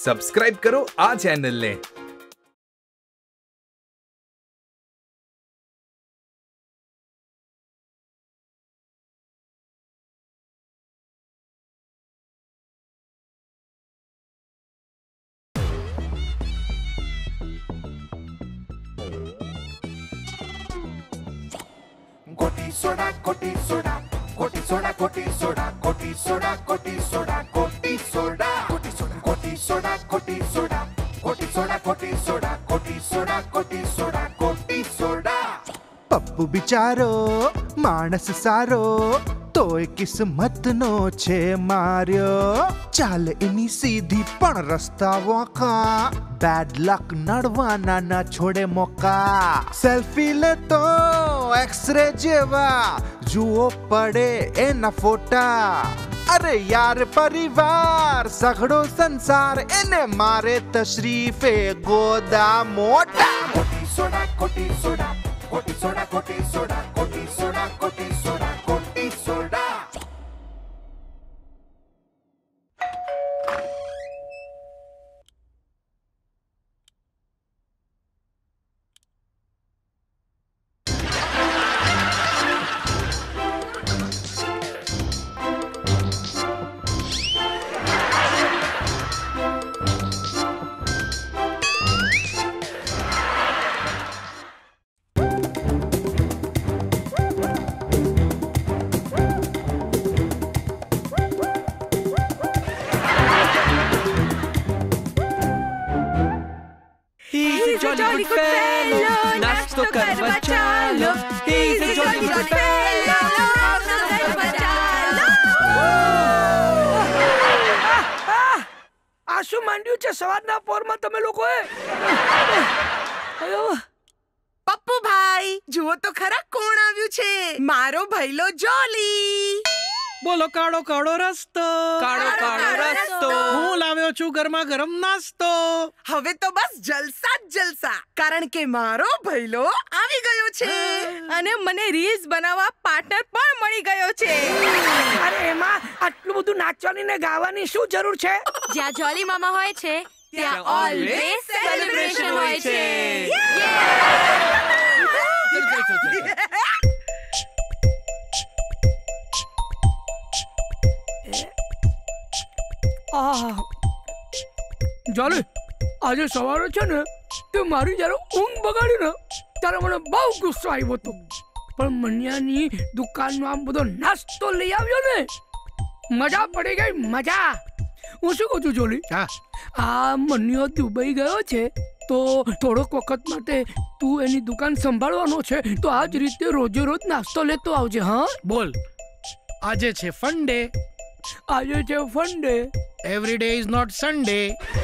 Subscribe કરો આ ચેનલને. Goti Soda, Goti Soda, Goti Soda, Goti Soda, Goti Soda, Goti Soda, Goti Soda, Goti Soda, Goti Soda, Goti Soda, Goti Soda, Goti Soda, Goti Soda, Goti Soda, Goti Soda. Pappu બિચારો માણસ સારો તોય કિસ્મતનો છે માર્યો. ચાલ એની સીધી પણ રસ્તા વોખા, બેડ લક નડવાના ના છોડે મોકા. સેલ્ફી લેતો એક્સરે જેવા જુઓ પડે એના ફોટા. અરે યાર પરિવાર સઘળો સંસાર એને મારે તશરીફે ગોદા મોટા. Goti Soda, Goti Soda, Goti Soda, Goti Soda, Goti Soda, Goti Soda, Goti Soda. jolly good fellow, nasto karva chalo. He's a jolly good fellow, nasto karva chalo. આ શું માંડ્યું છે સવારના પોરમાં તમે લોકોએ? પપ્પુ ભાઈ, જુઓ તો ખરા કોણ આવ્યું છે. મારો ભઈલો જોલી. બોલો કાળો કાળો રસ્તો, કાળો કાળો રસ્તો. હું લાવ્યો છું ગરમા ગરમ નાસ્તો. હવે તો બસ જલસા જ જલસા, કારણ કે મારો ભઈલો આવી ગયો છે અને મને રીલ્સ બનાવવા પાર્ટનર પણ મળી ગયો છે. અરે એમાં આટલું બધું નાચવાની ને ગાવાની શું જરૂર છે? જ્યાં જોલી મામા હોય છે ત્યાં ઓલવેઝ સેલિબ્રેશન હોય છે. જોલી, આજે સવારે છે ને તે મારી જયારે ઊંઘ બગાડી ને ત્યારે મને બહુ ગુસ્સો આવ્યો હતો. પણ મનિયાની દુકાનનો આમ બધો નાસ્તો લઈ આવ્યો ને, મજા પડી ગઈ મજા. હું શું કહું છું જોલી, આ મનિયો દુબઈ ગયો છે તો થોડોક વખત માટે તું એની દુકાન સંભાળવાનો છે, તો આ જ રીતે રોજે રોજ નાસ્તો લેતો આવજે. હા બોલ, આજે છે ફંડે. આજે છે funday. Every day is not Sunday.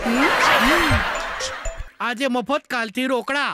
આજે મફત કાલથી રોકડા.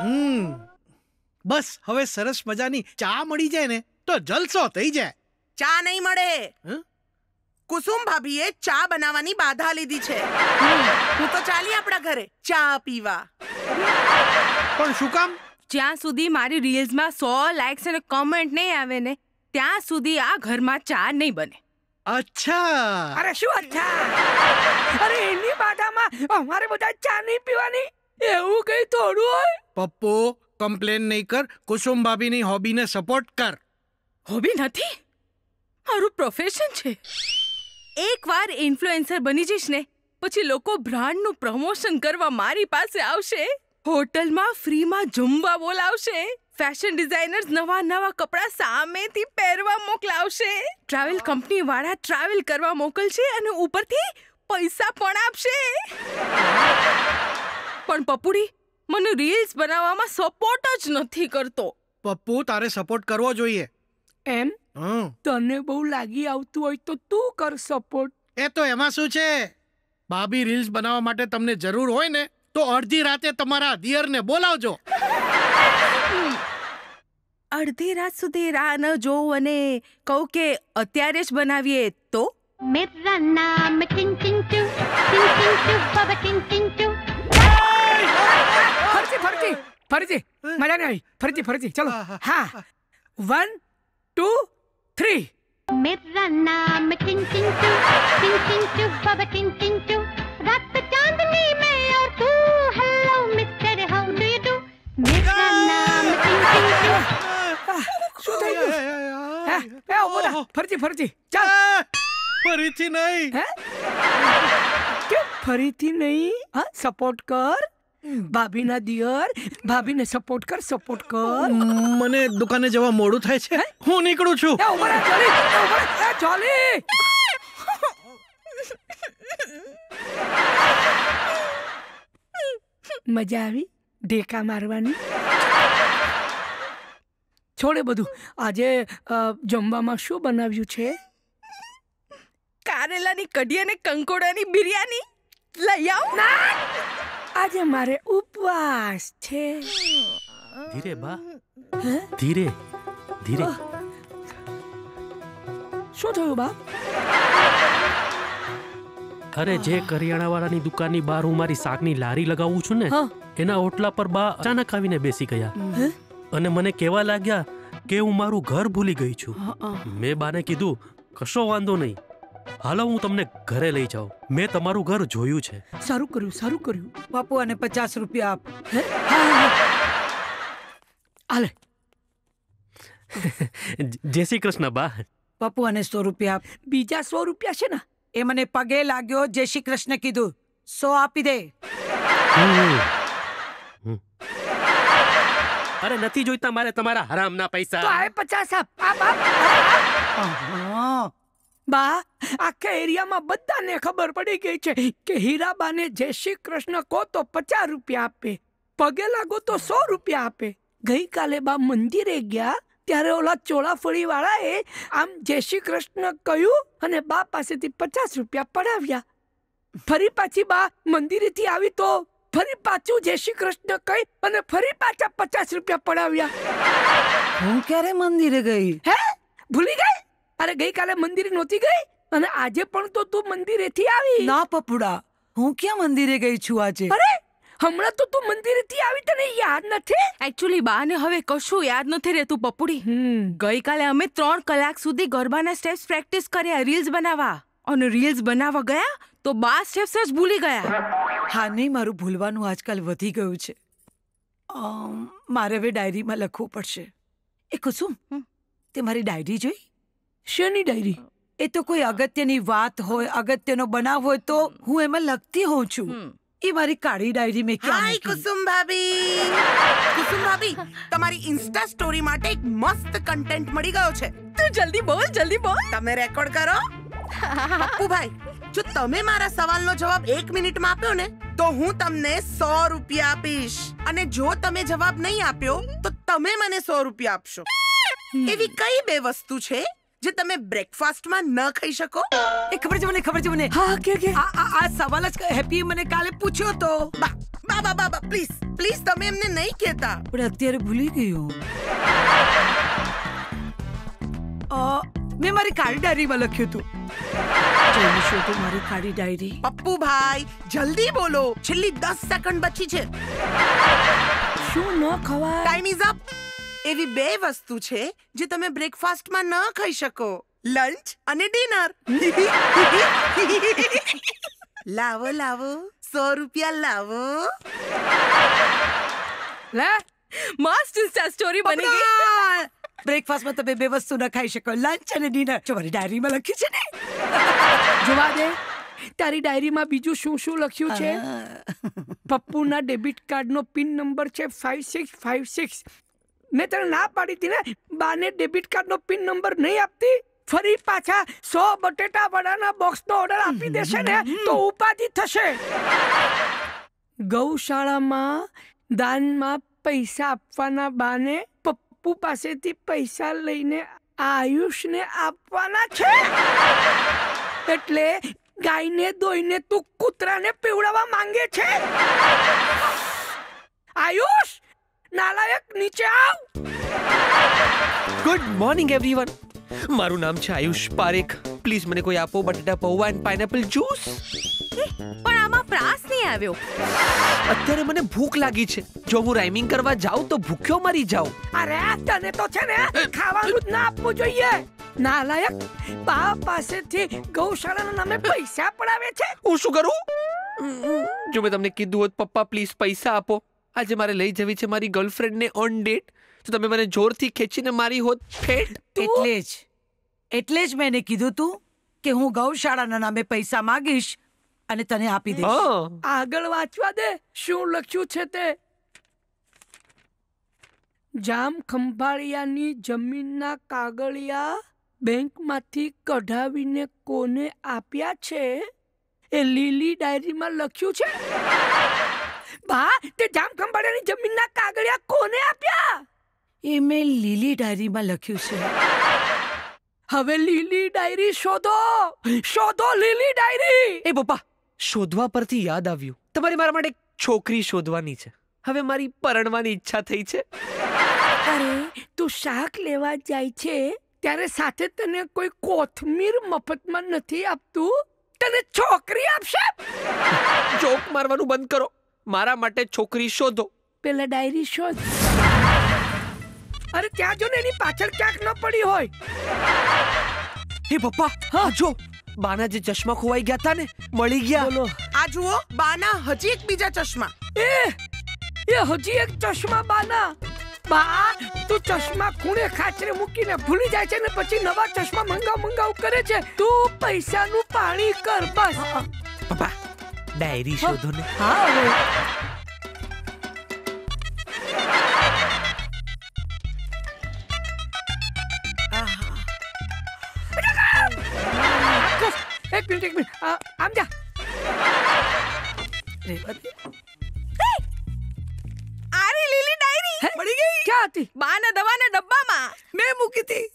બસ હવે સરસ મજાની ચા મળી જાય ને તો જલસો થઈ જાય. ચા નહીં મળે. કુસુમ ભાભીએ ચા બનાવવાની બાધા લીધી છે. હું તો ચાલી આપણા ઘરે ચા પીવા. પણ શું કામ? જ્યાં સુધી મારી રીલ્સમાં 100 લાઇક્સ અને કમેન્ટ નહીં આવે ને ત્યાં સુધી આ ઘરમાં ચા નહીં બને. અચ્છા. અરે શું અચ્છા? અરે એની બાધામાં અમારે બધા ચા નહીં પીવાની એવું કઈ થોડું હોય? પપ્પુ, કમ્પ્લેન નહીં કર, કુસુમ ભાભીની હોબીને સપોર્ટ કર. હોબી નથી, મારું પ્રોફેશન છે. એકવાર ઇન્ફ્લુએન્સર બની જઈશ ને પછી લોકો બ્રાન્ડનું પ્રમોશન કરવા મારી પાસે આવશે, હોટલમાં ફ્રીમાં જમવા બોલાવશે, ફેશન ડિઝાઇનર્સ નવા નવા કપડા સામેથી પહેરવા મોકલાવશે, ટ્રાવેલ કંપની વાળા ટ્રાવેલ કરવા મોકલશે અને ઉપરથી પૈસા પણ આપશે. પણ પપ્પુડી મને રીલ્સ બનાવવામાં સપોર્ટ જ નથી કરતો. પપ્પુ, તારે સપોર્ટ કરવો જોઈએ. એમ? તને બહુ લાગી આવતું હોય તો તું કર સપોર્ટ. એ તો એમાં શું છે, ભાભી રીલ્સ બનાવવા માટે તમને જરૂર હોય ને તો અડધી રાતે તમારા દિયરને બોલાવજો. અડધી રાત સુધી રાહ ન જોઉં અને કહું કે અત્યારે જ બનાવીએ તો? मेरा नाम टिंटिंटू बाबा टिंटिंटू. ફરીથી મજા નહીં આવી. ફરીથી ચલો. હા, 1 2 3. मेरा नाम टिंटिंटू बाबा टिंटिंटू. रात चांद ફરીથી ચાલ. ફરીથી નહીં. હે કેમ ફરીથી નહીં? હા, સપોર્ટ કર ભાભીના દિયર, ભાભીને સપોર્ટ કર. મને દુકાને જવા મોડું થાય છે, હું નીકળું છું. ચાલી મજા આવી ઢેકા મારવાની? છોડે બધું. આજે જમવામાં શું બનાવ્યું છે? કારેલાની કઢી અને કંકોડાની બિરયાની લઈ આવ. આજે મારે ઉપવાસ છે. ધીરે બા, ધીરે ધીરે. શું થયું બા? અરે જે કરિયાણા વાળાની દુકાનની બહાર હું મારી શાકની લારી લગાવું છું ને, એના ઓટલા પર બા અચાનક આવીને બેસી ગયા અને મને કહેવા લાગ્યા કે હું મારું ઘર ભૂલી ગઈ છું. મેં બાને કીધું કશો વાંધો નહીં, હાલો હું તમને ઘરે લઈ જાઉં, મેં તમારું ઘર જોયું છે. સારું કર્યું. પપ્પુ અને 50 રૂપિયા આપ. હાલે. જય શ્રી કૃષ્ણ બા. પપ્પુ અને 100 રૂપિયા આપ. બીજા 100 રૂપિયા છે ને? એ મને પગે લાગ્યો, જય શ્રી કૃષ્ણ કીધું, 100 આપી દે. અરે નથી જોઈતા મારે તમારા હરામના પૈસા. તો આ 50 આપ. બા, આખા એરિયામાં બધાને ખબર પડી ગઈ છે કે હીરાબાને જય શ્રી કૃષ્ણ કહો તો 50 રૂપિયા આપે, પગે લાગો તો 100 રૂપિયા આપે. ગઈકાલે બા મંદિરે ગયા ત્યારે ઓલા ચોળાફળી વાળાએ આમ જય શ્રી કૃષ્ણ કહ્યું અને બા પાસેથી 50 રૂપિયા પડાવ્યા. ફરી પાછી બા મંદિરેથી આવી તો ફરી પાછું જય શ્રી કૃષ્ણ કહી અને ફરી પાછા 50 રૂપિયા પડાવ્યા. હું ક્યારે મંદિરે ગઈ? હે, ભૂલી ગઈ? અરે ગઈકાલે મંદિરે નહોતી ગઈ અને આજે પણ તો તું મંદિરેથી આવી. ના પપ્પુડા, હું ક્યાં મંદિરે ગઈ છું આજે? અરે હમણાં તો તું મંદિરેથી આવી, તને યાદ નથી? એકચ્યુઅલી બાને હવે કશું યાદ નથી રહેતું પપ્પુડી. ગઈકાલે અમે 3 કલાક સુધી ગરબાના સ્ટેપ્સ પ્રેક્ટિસ કર્યા રીલ્સ બનાવવા, અને રીલ્સ બનાવવા ગયા તો બા સ્ટેપ્સ જ ભૂલી ગયા. હા નહીં, મારું ભૂલવાનું આજકાલ વધી ગયું છે. મારે હવે ડાયરીમાં લખવું પડશે. એ કુસુમ, તે મારી ડાયરી જોઈ? શેની ડાયરી? એ તો કોઈ અગત્યની વાત હોય, અગત્યનો બનાવ હોય તો હું એમાં લખતી હોઉં છું. એ મારી કાળી ડાયરી મેં ક્યાં હાય કુસુમ ભાભી. કુસુમ ભાભી, તમારી ઇન્સ્ટા સ્ટોરી માટે એક મસ્ત કન્ટેન્ટ મળી ગયો છે. તું જલ્દી બોલ. તમે રેકોર્ડ કરો. પપ્પુ ભાઈ, જો તમે મારા સવાલનો જવાબ 1 મિનિટમાં આપ્યો ને તો હું તમને 100 રૂપિયા આપીશ, અને જો તમે જવાબ નહીં આપ્યો તો તમે મને 100 રૂપિયા આપશો. એવી કઈ 2 વસ્તુ છે જે તમે બ્રેકફાસ્ટમાં ન ખાઈ શકો? એ ખબર છે મને. હા, કે આ સવાલ જ હેપી મને કાલે પૂછ્યો તો. બા પ્લીઝ તમે એમને નહીં કહેતા. પણ અત્યારે ભૂલી ગયો. મેં મારી કાળી ડાયરીમાં લખ્યું હતું. જોઈશું તો મારી કાળી ડાયરી. પપ્પુ ભાઈ જલ્દી બોલો, છેલ્લી 10 સેકન્ડ બચી છે. શું ન ખવાય? Time is up. એવી 2 વસ્તુ છે જે તમે બ્રેકફાસ્ટમાં ન ખાઈ શકો, લંચ અને ડિનર. લાવો 100 રૂપિયા લાવો. લે, મસ્ત ઇન્સ્ટા સ્ટોરી બની ગઈ. બ્રેકફાસ્ટમાં તમે 2 વસ્તુ ન ખાઈ શકો, લંચ અને ડિનર. જો મારી ડાયરીમાં લખ્યું છે ને. જોવા દે તારી ડાયરીમાં બીજું શું શું લખ્યું છે? પપ્પુના ડેબિટ કાર્ડનો પિન નંબર છે 5656. મેં તને ના પાડી હતી ને, બાને ડેબિટ કાર્ડનો પિન નંબર નહીં આપતી. ફરી પાછા 100 બટેટા વડાના બોક્સનો ઓર્ડર આપી દેશે ને તો ઉપાધિ થશે. ગૌશાળામાં દાનમાં પૈસા આપવાના બાને પપ્પુ પાસેથી પૈસા લઈને આયુષને આપવાના છે. એટલે ગાયને દોઈને તું કૂતરાને પીવડાવવા માંગે છે. આયુષ, નાલાયક, નીચે આવ. Good morning everyone. મારું નામ છે આયુષ પારેખ. પ્લીઝ મને કોઈ આપો બટેટા પૌવા એન્ડ પાઇનેપલ જ્યુસ. પણ આમાં પ્રાસ નહીં આવ્યો. અત્યારે મને ભૂખ લાગી છે. જો હું રાઇમિંગ કરવા જાઉં તો ભૂખ્યો મરી જાઉં. અરે તને તો છે ને ખાવાનું જ ના આપવું જોઈએ. નાલાયક, બા પાસેથી ગૌશાળાના નામે પૈસા પડાવે છે. હું શું કરું? જો મેં તમને કીધું હોત પપ્પા પ્લીઝ પૈસા આપો, આજે મારે લઈ જવી છે મારી ગર્લફ્રેન્ડને ઓન ડેટ, તો તમે મને જોરથી ખેંચીને મારી હોત ફેટ. એટલે જ એટલે જ મેં કીધું તું કે હું ગૌશાળાના નામે પૈસા માંગીશ અને તને આપી દઈશ. આગળ વાંચવા દે શું લખ્યું છે તે. જામ ખંભાળિયાની જમીનના કાગળિયા બેંકમાંથી કઢાવીને કોને આપ્યા છે એ લીલી ડાયરીમાં લખ્યું છે. બા, તે જામ ખંભાળિયાની જમીનના કાગળિયા કોને આપ્યા? એ મેં લીલી ડાયરીમાં લખ્યું છે. હવે લીલી ડાયરી શોધો, શોધો લીલી ડાયરી. એ પપ્પા, શોધવા પરથી યાદ આવ્યું, તમારે મારા માટે એક છોકરી શોધવાની છે. હવે મારી પરણવાની ઈચ્છા થઈ છે. અરે, તું શાક લેવા જાય છે ત્યારે સાથે તને કોઈ કોથમીર મફતમાં નથી આપતું, તને છોકરી આપશે? જોક મારવાનું બંધ કરો, મારા માટે છોકરી શોધો. પેલા ડાયરી શોધ. અરે ત્યાં જો ને, એની પાછળ ક્યાંક ન પડી હોય. હે પપ્પા, હા જો, બાના જે ચશ્મા ખોવાઈ ગયા હતા ને, મળી ગયા. બોલો. આ જુઓ, બાના હજી એક બીજા ચશ્મા. એ હજી એક ચશ્મા બાના. બા, તું ચશ્મા ખૂણે ખાચરે મૂકીને ભૂલી જાય છે ને પછી નવા ચશ્મા મંગાવ કરે છે. તું પૈસાનું પાણી કર બસ. પપ્પા, ડાયરી શોધો ને. હા હવે એક મિનિટ આમ જા. આરે લીલી ડાયરી મળી ગઈ. ક્યાં હતી? બાના દવાના ડબ્બામાં મેં મૂકી હતી.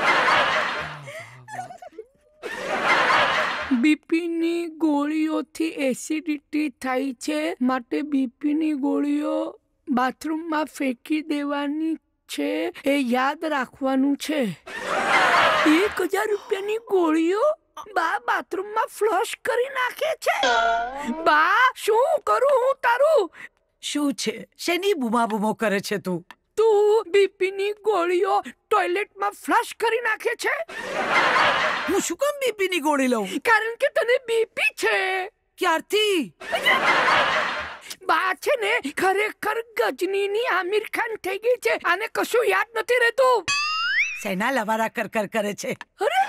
બીપીની ગોળીઓથી એસિડિટી થાય છે, માટે બીપીની ગોળીઓ બાથરૂમમાં ફેંકી દેવાની છે, એ યાદ રાખવાનું છે. 1000 રૂપિયાની ગોળીઓ બા બાથરૂમમાં ફ્લશ કરી નાખે છે. બા, શું કરું હું તારું? શું છે? શેની બૂમાબૂમો કરે છે તું? તું બીપીની ગોળીઓ ટોયલેટમાં ફ્લશ કરી નાખે છે. હું શું કામ બીપીની ગોળી લઉં? કારણ કે તને બીપી છે. ક્યારથી? બા છે ને, ખરેખર ગજનીની આમિર ખાન થઈ ગઈ છે. આને કશું યાદ નથી રહેતું. સેના લવારા કર કરે છે. અરે,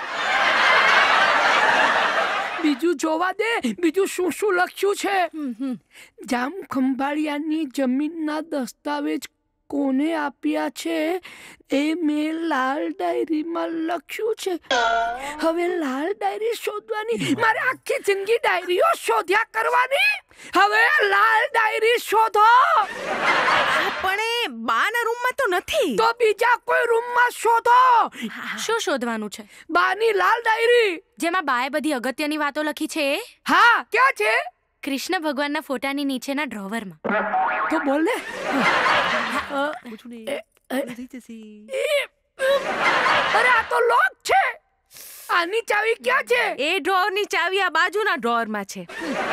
બીજું જોવા દે, બીજું શું શું લખ્યું છે. જામ ખંભાળિયાની જમીનના દસ્તાવેજ કોને આપ્યા છે એ મેં લાલ ડાયરીમાં લખ્યું છે. હવે લાલ ડાયરી શોધવાની, મારે આખી જિંદગી ડાયરીઓ શોધ્યા કરવાની. હવે લાલ ડાયરી શોધો. પણ એ બાના રૂમમાં તો નથી. તો બીજા કોઈ રૂમમાં શોધો. શું શોધવાનું છે? બાની લાલ ડાયરી, જેમાં બાએ બધી અગત્યની વાતો લખી છે. હા, ક્યાં છે? કૃષ્ણ ભગવાનના ફોટાની નીચેના ડ્રોવરમાં. તો બોલ ને. અરે, આ તો લોક છે. આની ચાવી ક્યાં છે? એ ડ્રોવરની ચાવી આ બાજુના ડ્રોવરમાં છે.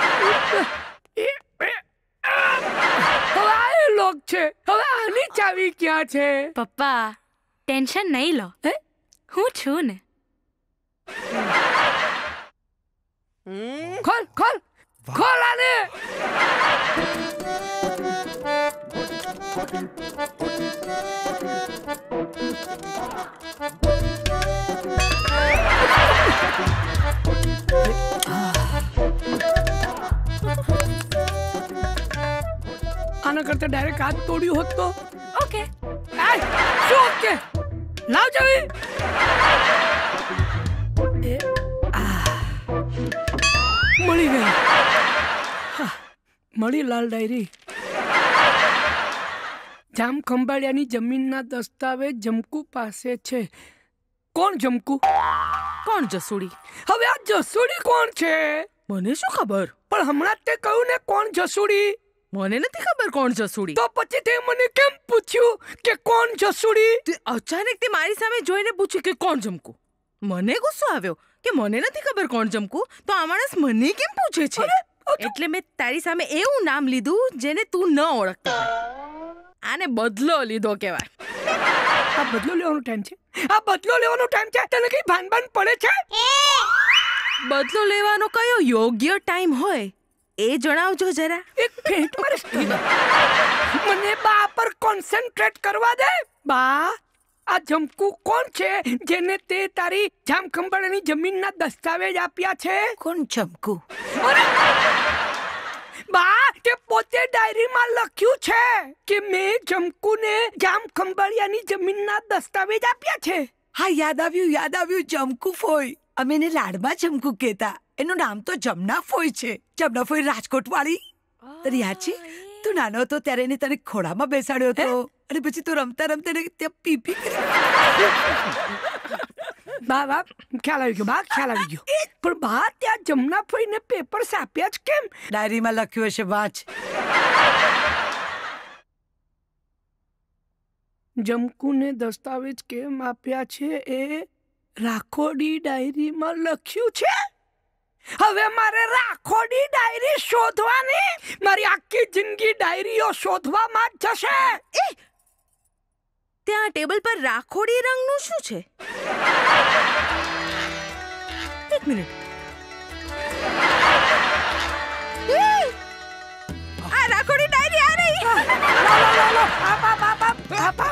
હવે આ લોક છે. હવે આની ચાવી ક્યાં છે? પપ્પા, ટેન્શન નહીં લો, હું છું ને. ખોલ ખોલ ખોલ આને. આના કરતા ડાયરેક્ટ હાથ તોડ્યું હોત તો. ઓકે. શું ઓકે? લાવ ચાવી. મળી ગઈ. મળી લાલ ડાયરી. જામ ખંભાળિયાની જમીનના દસ્તાવેજ જમકુ પાસે છે. કોણ જમકુ? કોણ જસુડી? હવે આ જસુડી કોણ છે? મને શું ખબર? પણ હમણાં તે કહ્યું ને કોણ જસુડી. મને નથી ખબર કોણ જસુડી. તો પછી તે મને કેમ પૂછ્યું કે કોણ જસુડી? તે અચાનક તે મારી સામે જોઈને પૂછ્યું કે કોણ જમકુ. મને ગુસ્સો આવ્યો કે મને નથી ખબર કોણ જમકુ, તો આ માણસ મને કેમ પૂછે છે? એટલે મેં તારી સામે એવું નામ લીધું જેને તું ન ઓળખતો. આને બદલો લીધો કહેવાય. આ બદલો લેવાનો ટાઈમ છે? આ બદલો લેવાનો ટાઈમ છે? તને કઈ ભાન પડે છે? બદલો લેવાનો કયો યોગ્ય ટાઈમ હોય એ જણાવજો જરા. એક ફેંટ મારે મને બા પર કોન્સન્ટ્રેટ કરવા દે. બા, આ જમકુ કોણ છે જેને તે તારી જામખંભાળાની જમીનના દસ્તાવેજ આપ્યા છે? કોણ જમકુ? બા, તે પોતે ડાયરીમાં લખ્યું છે કે મેં જમકુને જામખંભાળિયાની જમીનના દસ્તાવેજ આપ્યા છે. હા, યાદ આવ્યું જમકુ ફોઈ. અમે એને લાડમાં જમકુ કહેતા. એનું નામ તો જમના ફોઈ છે. જમના ફોઈ રાજકોટ વાળી. તને યાદ છે? તું નાનો હતો ત્યારે એને તને ખોળામાં બેસાડ્યો હતો અને પછી તું રમતા રમતા ત્યાં પીપી કરી. બા ખ્યાલ આવી ગયો. પણ બા, ત્યાં જમના ફોઈને પેપર્સ આપ્યા જ કેમ? ડાયરીમાં લખ્યું હશે, વાંચ. જમકુને દસ્તાવેજ કેમ આપ્યા છે એ રાખોડી ડાયરીમાં લખ્યું છે. હવે મારે રાખોડી ડાયરી શોધવાની. મારી આખી જિંદગી ડાયરીઓ શોધવામાં જ જશે. ત્યાં ટેબલ પર રાખોડી રંગનું શું છે? એક મિનિટ. આ રાખોડી ડાયરી આ રહી.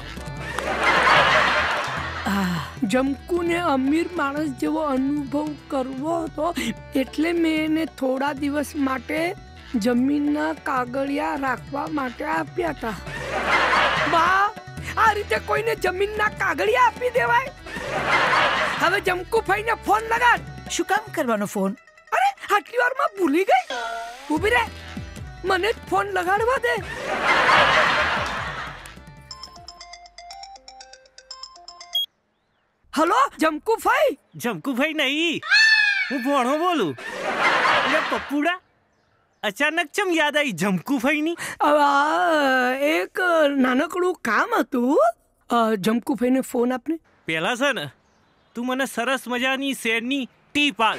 જમકુને અમીર માણસ જેવો અનુભવ કરવો હતો એટલે મેં એને થોડા દિવસ માટે જમીનના કાગળિયા રાખવા માટે આપ્યા હતા. બા, આ રીતે કોઈને જમીનના કાગળિયા આપી દેવાય? હવે જમકુ ભાઈને ફોન લગાડ. શું કામ કરવાનો ફોન? અરે, આટલી વારમાં ભૂલી ગઈ. ઊભી રહે, મને જ ફોન લગાડવા દે. હલો, જમકુભાઈ? જમકુભાઈ નહીં, હું ભણો બોલું. પપ્પુડા, અચાનક ચમ યાદ આવી જમકુભાઈની? એક નાનકડું કામ હતું. જમકુભાઈને ફોન આપને. પેલા છે ને, તું મને સરસ મજાની શેરની ટીપ આલ.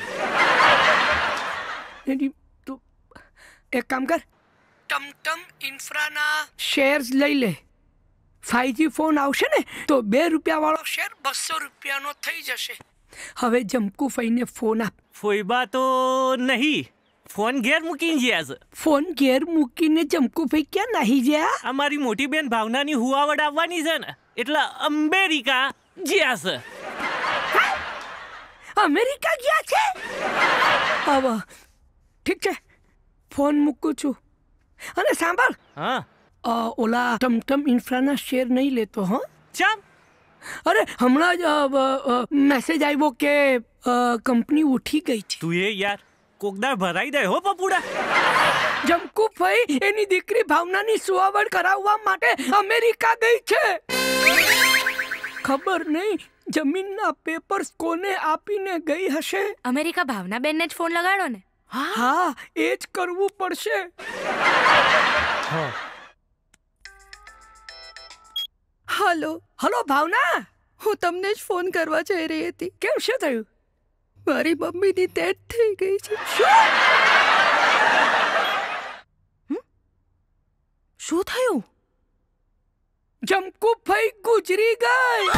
એક કામ કર, ટમટમ ઇન્ફ્રાના શેર્સ લઈ લે. 5G ફોન આવશે ને તો ₹2 વાળો શેર 200 રૂપિયાનો થઈ જશે. હવે જમકુભાઈને ફોન આપ. ફોઈબા તો નહીં, ફોન ઘેર મૂકીને ગયા છે. ફોન ઘેર મૂકીને જમકુભાઈ ક્યાં નાહી ગયા? અમારી મોટી બેન ભાવનાની હુવાવડ આવવાની છે ને, એટલે અમેરિકા ગયા છે. અમેરિકા ગયા છે? હવે ઠીક છે, ફોન મૂકું છું. અને સાંભળ, હા, ઓલા ટમટમ ઇન્ફ્રાના શેર નહીં લેતો. હા, ચમ? અરે, હમણાં જ મેસેજ આવ્યો કે કંપની ઉઠી ગઈ છે. તું એ યાર કોકદાર ભરાઈ દે હો પપુડા. જમકુભાઈ એની દીકરી ભાવનાની સુવાવડ કરાવવા માટે અમેરિકા ગઈ છે. ખબર નહીં જમીનના પેપર્સ કોને આપીને ગઈ હશે. અમેરિકા ભાવનાબેનને જ ફોન લગાડો ને. હા, એ જ કરવું પડશે. હલો ભાવના, હું તમને જ ફોન કરવા જઈ રહી હતી. કેમ, શું થયું? મારી મમ્મીની ડેથ થઈ ગઈ છે. શું થયું? જમકુભાઈ ગુજરી ગઈ.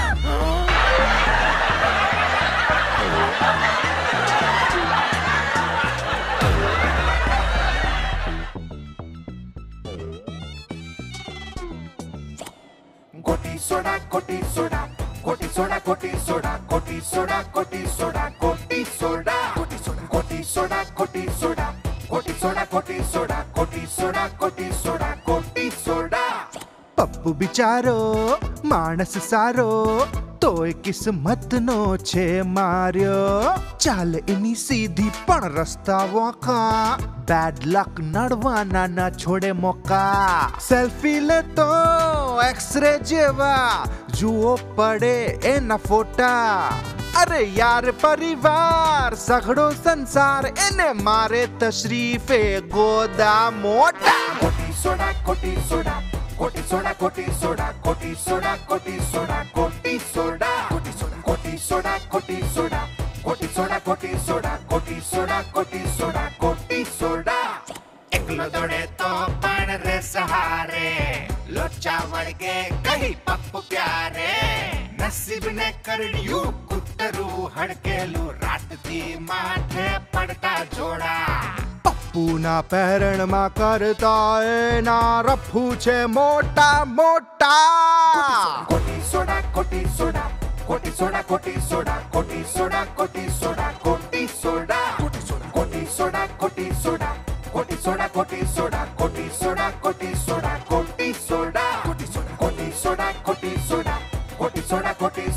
Goti Soda, Goti Soda, Goti Soda, Goti Soda, Goti Soda, Goti Soda, Goti Soda, Goti Soda, Goti Soda, Goti Soda, Goti Soda, Goti Soda, Goti Soda, Goti Soda, Goti Soda. Pappu બિચારો માણસ સારો તોય કિસ્મતનો છે માર્યો. ચાલ એની સીધી પણ રસ્તા વોખા, બેડ લક નડવાના ના છોડે મોકા. સેલ્ફી લેતો એક્સરે જેવા જુઓ પડે એના ફોટા. અરે યાર પરિવાર સઘળો સંસાર એને મારે તશરીફે ગોદા મોટા. Goti Soda, Goti Soda, Goti Soda, Goti Soda, Goti Soda, Goti Soda, Goti Soda, Goti Soda, Goti Soda, Goti Soda, Goti Soda, Goti Soda, Goti Soda, Goti Soda, Goti Soda. એકલો દોડે તો પણ રે સહારે, લોચા વળગે કહી પપ્પુ પ્યારે. નસીબને કરડ્યું કૂતરું હડકેલું, રાતથી માથે પડતા જોડા. પપ્પુના પહેરણમાં કરતા એના રફ્ફુ છે મોટા મોટા. ગોટી સોડા ગોટી સોડા ગોટી સોડા ગોટી સોડા ગોટી સોડા ગોટી સોડા ગોટી સોડા ગોટી સોડા ગોટી સોડા ગોટી સોડા ગોટી સોડા ગોટી સોડા ગોટી સોડા ગોટી સોડા ગોટી સોડા ગોટી સોડા ગોટી સોડા ગોટી સોડા ગોટી